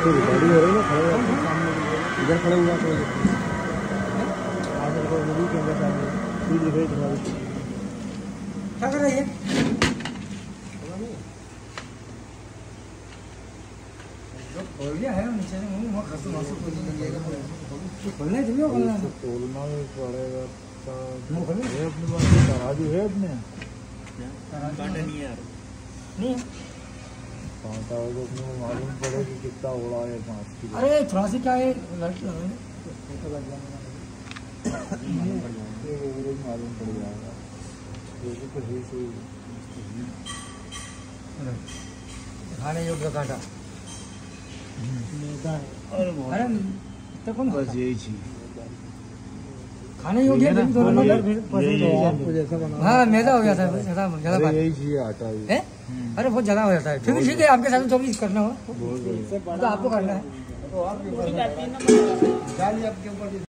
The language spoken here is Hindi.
गाड़ी हो रही है, इधर खड़े हुआ तो आगे को मूवी के अंदर सामने स्पीड दिख रही तुम्हारी। क्या कर रही है? खोल लिया है नीचे से मुंह वहाँ खसू मासू खोल लिया खोलना है तुम्हें खोलना है खोलना भी पड़ेगा। मुंह खोल है अपने पास तराजू है अपने कांटा नहीं है यार नहीं कांटा हो तो अपने को मालूम पड़े कि कितना उड़ा है 5 किलो। अरे थोड़ा सी क्या है लाइट लगाए फोटो लग जाएगा मालूम पड़ जाएगा तो सही खाने योग्य कांटा अरे तो कौन बस यही चीज खाने योग्य है हाँ मैदा हो जाता है ज्यादा यही चाहिए आटा है। अरे बहुत ज्यादा हो जाता है। फिर भी ठीक है आपके साथ जो भी करना हो तो आपको करना है।